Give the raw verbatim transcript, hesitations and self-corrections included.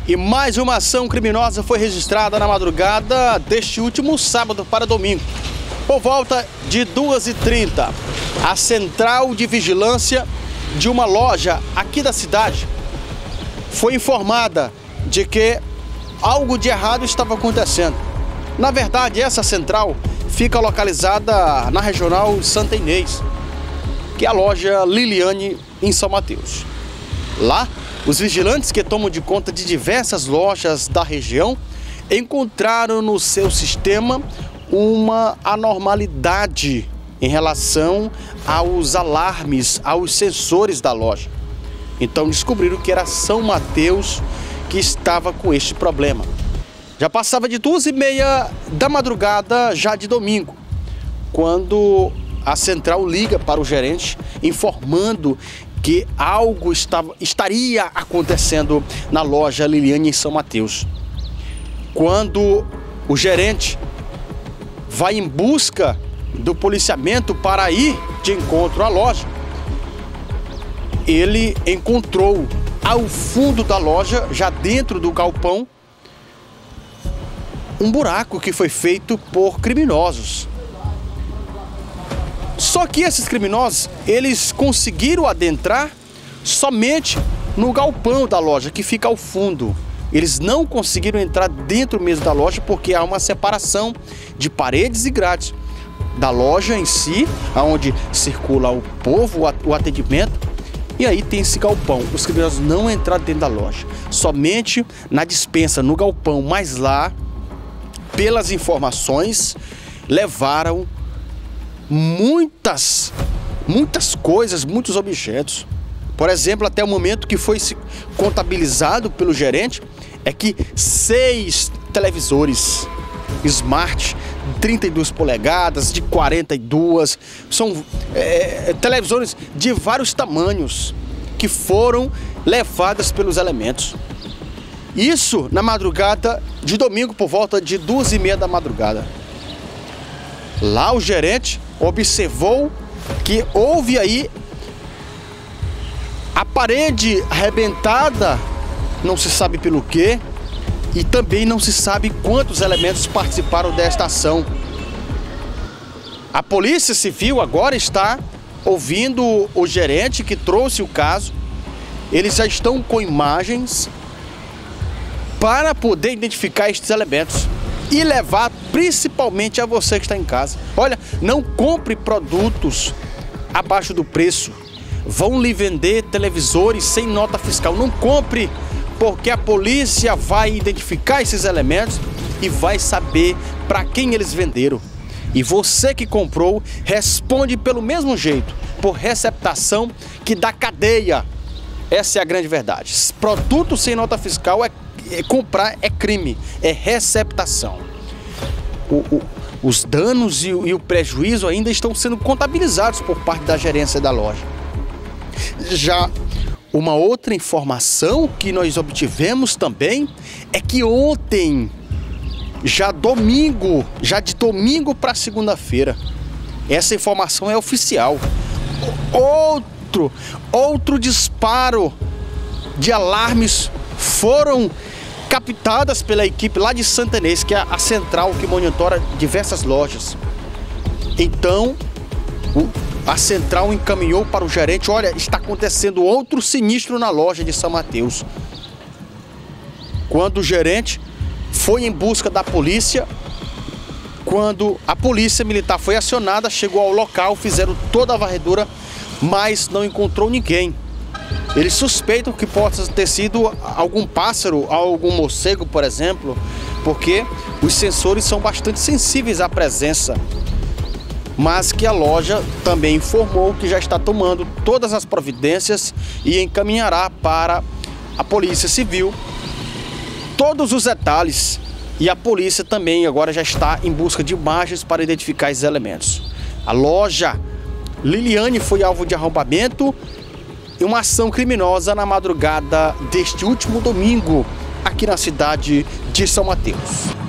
E mais uma ação criminosa foi registrada na madrugada deste último sábado para domingo. Por volta de duas e trinta, a central de vigilância de uma loja aqui da cidade foi informada de que algo de errado estava acontecendo. Na verdade, essa central fica localizada na regional Santa Inês, que é a loja Liliane em São Mateus. Lá, os vigilantes que tomam de conta de diversas lojas da região encontraram no seu sistema uma anormalidade em relação aos alarmes, aos sensores da loja. Então descobriram que era São Mateus que estava com este problema. Já passava de duas e meia da madrugada, já de domingo, quando a central liga para o gerente informando que algo estava, estaria acontecendo na loja Liliane em São Mateus. Quando o gerente vai em busca do policiamento para ir de encontro à loja, ele encontrou ao fundo da loja, já dentro do galpão, um buraco que foi feito por criminosos. Só que esses criminosos, eles conseguiram adentrar somente no galpão da loja, que fica ao fundo. Eles não conseguiram entrar dentro mesmo da loja, porque há uma separação de paredes e grades da loja em si, onde circula o povo, o atendimento, e aí tem esse galpão. Os criminosos não entraram dentro da loja, somente na despensa, no galpão, mas lá, pelas informações, levaram muitas, muitas coisas, muitos objetos. Por exemplo, até o momento que foi contabilizado pelo gerente, é que seis televisores Smart, trinta e duas polegadas, de quarenta e duas, são é, televisores de vários tamanhos que foram levadas pelos elementos. Isso na madrugada de domingo, por volta de duas e meia da madrugada. Lá o gerente observou que houve aí a parede arrebentada, não se sabe pelo quê, e também não se sabe quantos elementos participaram desta ação. A Polícia Civil agora está ouvindo o gerente que trouxe o caso. Eles já estão com imagens para poder identificar estes elementos e levar principalmente a você que está em casa. Olha, não compre produtos abaixo do preço. Vão lhe vender televisores sem nota fiscal. Não compre, porque a polícia vai identificar esses elementos e vai saber para quem eles venderam. E você que comprou responde pelo mesmo jeito, por receptação que dá cadeia. Essa é a grande verdade. Produto sem nota fiscal é, é comprar é crime, é receptação. O, o, os danos e o, e o prejuízo ainda estão sendo contabilizados por parte da gerência da loja. Já uma outra informação que nós obtivemos também é que ontem, já domingo, já de domingo para segunda-feira, essa informação é oficial. Outro, outro disparo de alarmes foram captadas pela equipe lá de Santa Inês, que é a central que monitora diversas lojas. Então, o A central encaminhou para o gerente: olha, está acontecendo outro sinistro na loja de São Mateus. Quando o gerente foi em busca da polícia, quando a polícia militar foi acionada, chegou ao local, fizeram toda a varredura, mas não encontrou ninguém. Eles suspeitam que possa ter sido algum pássaro, algum morcego, por exemplo, porque os sensores são bastante sensíveis à presença. Mas que a loja também informou que já está tomando todas as providências e encaminhará para a Polícia Civil todos os detalhes. E a polícia também agora já está em busca de imagens para identificar esses elementos. A loja Liliane foi alvo de arrombamento e uma ação criminosa na madrugada deste último domingo aqui na cidade de São Mateus.